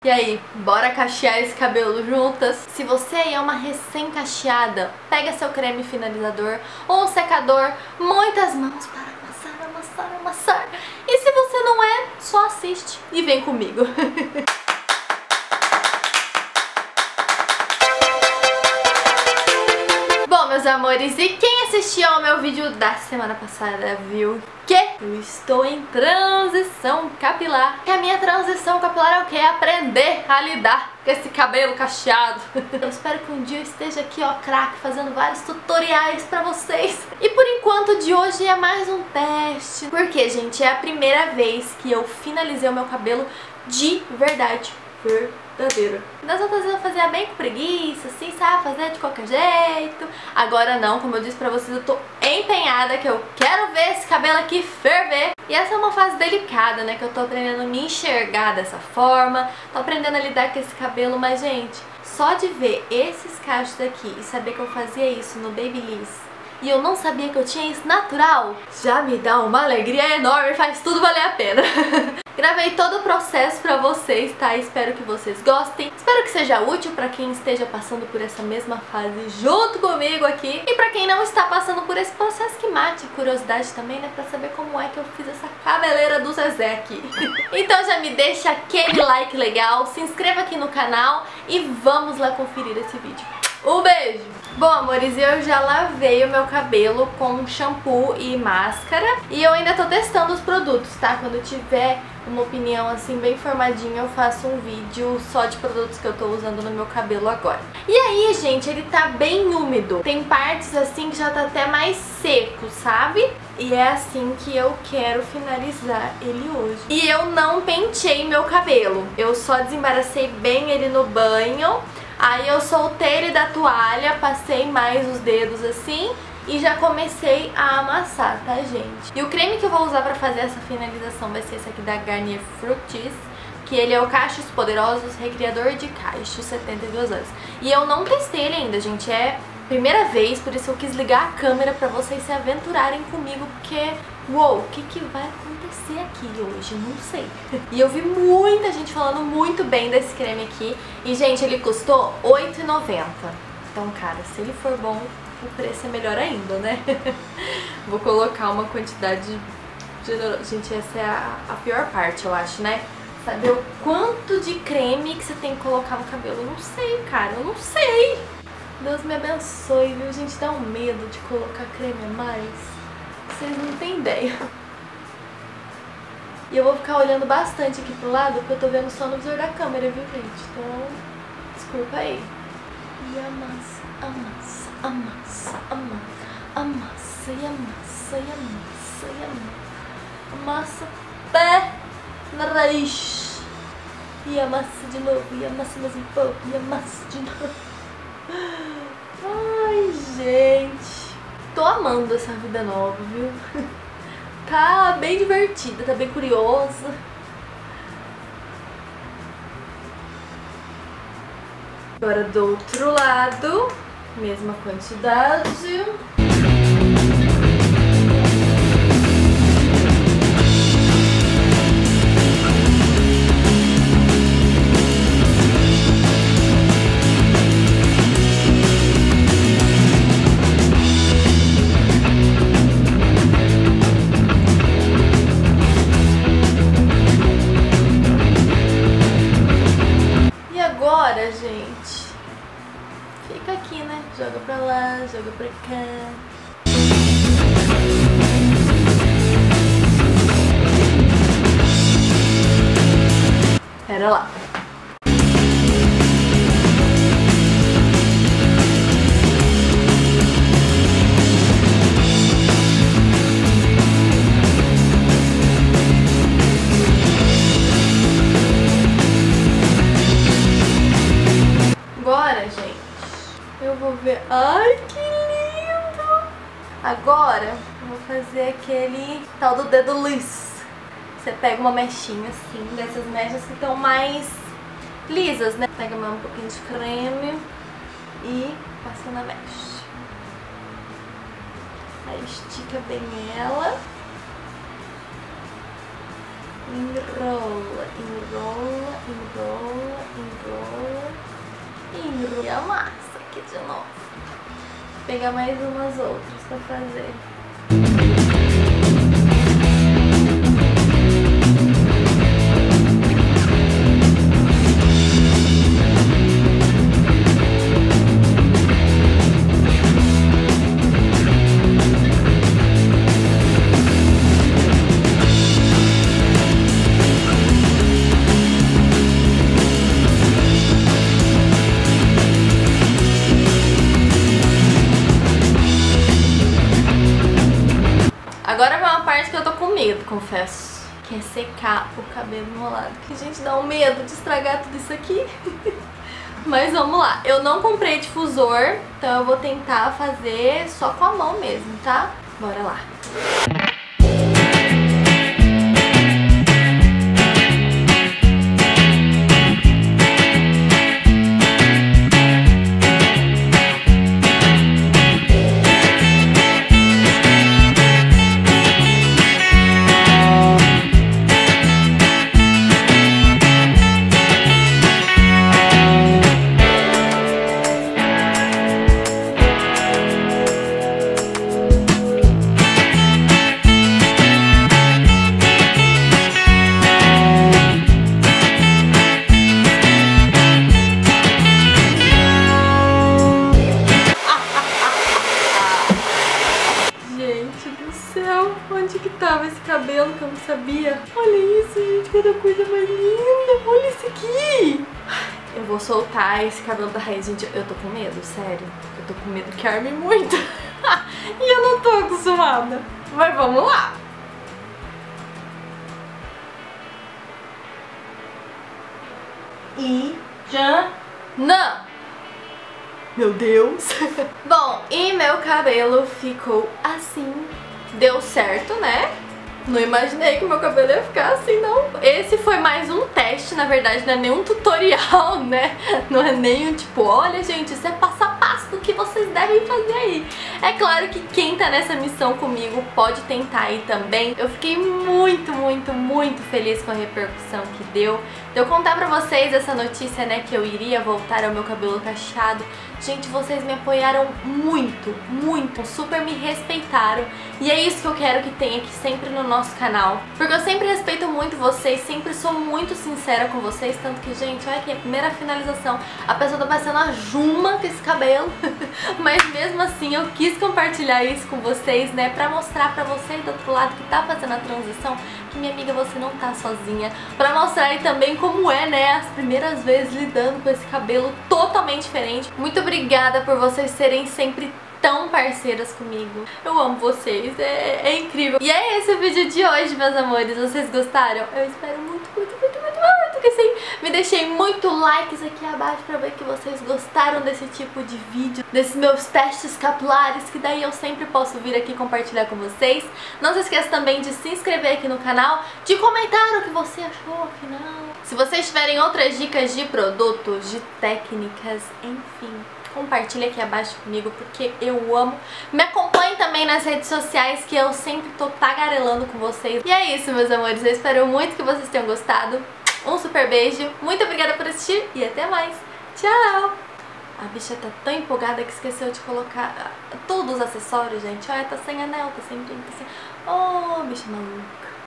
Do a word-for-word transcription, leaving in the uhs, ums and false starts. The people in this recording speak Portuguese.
E aí, bora cachear esse cabelo juntas? Se você aí é uma recém-cacheada, pega seu creme finalizador ou um secador, muitas mãos para amassar, amassar, amassar. E se você não é, só assiste e vem comigo. Bom, meus amores, e quem assistiu ao meu vídeo da semana passada viu que eu estou em transição capilar. E a minha transição capilar é o quê? É aprender a lidar com esse cabelo cacheado. Eu espero que um dia eu esteja aqui, ó, craque, fazendo vários tutoriais pra vocês. E por enquanto, de hoje é mais um teste. Porque, gente, é a primeira vez que eu finalizei o meu cabelo de verdade. Verdadeira. Das outras vezes eu fazia bem com preguiça, assim, sabe? Fazer de qualquer jeito. Agora não, como eu disse pra vocês, eu tô empenhada, que eu quero ver esse cabelo aqui ferver. E essa é uma fase delicada, né? Que eu tô aprendendo a me enxergar dessa forma. Tô aprendendo a lidar com esse cabelo, mas, gente, só de ver esses cachos daqui e saber que eu fazia isso no Babyliss e eu não sabia que eu tinha isso natural, já me dá uma alegria enorme, faz tudo valer a pena. Gravei todo o processo pra vocês, tá? Espero que vocês gostem. Espero que seja útil pra quem esteja passando por essa mesma fase junto comigo aqui. E pra quem não está passando por esse processo, que mate a curiosidade também, né? Pra saber como é que eu fiz essa cabeleira do Zezé aqui. Então já me deixa aquele like legal, se inscreva aqui no canal e vamos lá conferir esse vídeo. Um beijo! Bom, amores, eu já lavei o meu cabelo com shampoo e máscara e eu ainda tô testando os produtos, tá? Quando eu tiver uma opinião assim bem formadinha, eu faço um vídeo só de produtos que eu tô usando no meu cabelo agora. E aí, gente, ele tá bem úmido. Tem partes assim que já tá até mais seco, sabe? E é assim que eu quero finalizar ele hoje. E eu não pentei meu cabelo. Eu só desembaracei bem ele no banho. Aí eu soltei ele da toalha, passei mais os dedos assim e já comecei a amassar, tá, gente? E o creme que eu vou usar pra fazer essa finalização vai ser esse aqui da Garnier Fructis, que ele é o Cachos Poderosos Recriador de Cachos, setenta e duas horas. E eu não testei ele ainda, gente, é primeira vez, por isso eu quis ligar a câmera pra vocês se aventurarem comigo, porque, uou, o que que vai acontecer aqui hoje? Eu não sei. E eu vi muita gente falando muito bem desse creme aqui, e, gente, ele custou oito reais e noventa centavos. Então, cara, se ele for bom, o preço é melhor ainda, né? Vou colocar uma quantidade generosa. Gente, essa é a, a pior parte, eu acho, né? Saber o quanto de creme que você tem que colocar no cabelo. Eu não sei, cara, eu não sei. Deus me abençoe, viu? Gente, dá um medo de colocar creme a mais. Vocês não têm ideia. E eu vou ficar olhando bastante aqui pro lado, porque eu tô vendo só no visor da câmera, viu, gente? Então, desculpa aí. E amassa, amassa, amassa, amassa, amassa, e amassa, e amassa, e amassa. Amassa pé na raiz. E amassa de novo, e amassa mais um pouco, e amassa de novo. Ai, gente, tô amando essa vida nova, viu? Tá bem divertida, tá bem curiosa. Agora do outro lado, mesma quantidade. Agora, gente, fica aqui, né? Joga pra lá, joga pra cá. Pera lá. Agora, gente, eu vou ver... Ai, que lindo! Agora, eu vou fazer aquele tal do dedo liso. Você pega uma mechinha assim, dessas mechas que estão mais lisas, né? Pega mais um pouquinho de creme e passa na mecha. Aí estica bem ela. enrola, enrola, enrola, enrola, enrola. E amassa aqui de novo. Vou pegar mais umas outras pra fazer. Agora vai uma parte que eu tô com medo, confesso. Que é secar o cabelo enrolado. Que a gente dá um medo de estragar tudo isso aqui. Mas vamos lá. Eu não comprei difusor, então eu vou tentar fazer só com a mão mesmo, tá? Bora lá. Onde que tava esse cabelo que eu não sabia? Olha isso, gente, cada coisa mais linda. Olha isso aqui. Eu vou soltar esse cabelo da raiz, gente. Eu tô com medo, sério. Eu tô com medo que arme muito. E eu não tô acostumada. Mas vamos lá. E já não. Meu Deus. Bom, e meu cabelo ficou assim. Deu certo, né? Não imaginei que meu cabelo ia ficar assim, não. Esse foi mais um teste, na verdade, não é nem um tutorial, né? Não é nem um tipo, olha, gente, isso é passo a passo do que vocês devem fazer aí. É claro que quem tá nessa missão comigo pode tentar aí também. Eu fiquei muito, muito, muito feliz com a repercussão que deu. De eu contar pra vocês essa notícia, né, que eu iria voltar ao meu cabelo cacheado. Gente, vocês me apoiaram muito, muito, super me respeitaram. E é isso que eu quero que tenha aqui sempre no nosso canal. Porque eu sempre respeito muito vocês, sempre sou muito sincera com vocês. Tanto que, gente, olha aqui, a primeira finalização. A pessoa tá parecendo a Juma com esse cabelo. Mas mesmo assim, eu quis compartilhar isso com vocês, né, pra mostrar pra vocês do outro lado que tá fazendo a transição, que minha amiga, você não tá sozinha. Pra mostrar aí também como é, né, as primeiras vezes lidando com esse cabelo totalmente diferente. Muito obrigada por vocês serem sempre tão parceiras comigo. Eu amo vocês, é, é incrível. E é esse o vídeo de hoje, meus amores. Vocês gostaram? Eu espero muito, muito, muito, muito, muito que sim. Me deixei muito likes aqui abaixo pra ver que vocês gostaram desse tipo de vídeo, desses meus testes capilares, que daí eu sempre posso vir aqui compartilhar com vocês. Não se esqueça também de se inscrever aqui no canal, de comentar o que você achou, afinal. Se vocês tiverem outras dicas de produtos, de técnicas, enfim, compartilha aqui abaixo comigo, porque eu amo. Me acompanhe também nas redes sociais, que eu sempre tô tagarelando com vocês. E é isso, meus amores. Eu espero muito que vocês tenham gostado. Um super beijo. Muito obrigada por assistir e até mais. Tchau! A bicha tá tão empolgada que esqueceu de colocar todos os acessórios, gente. Olha, tá sem anel, tá sem brinco, tá sem... Oh, bicha maluca.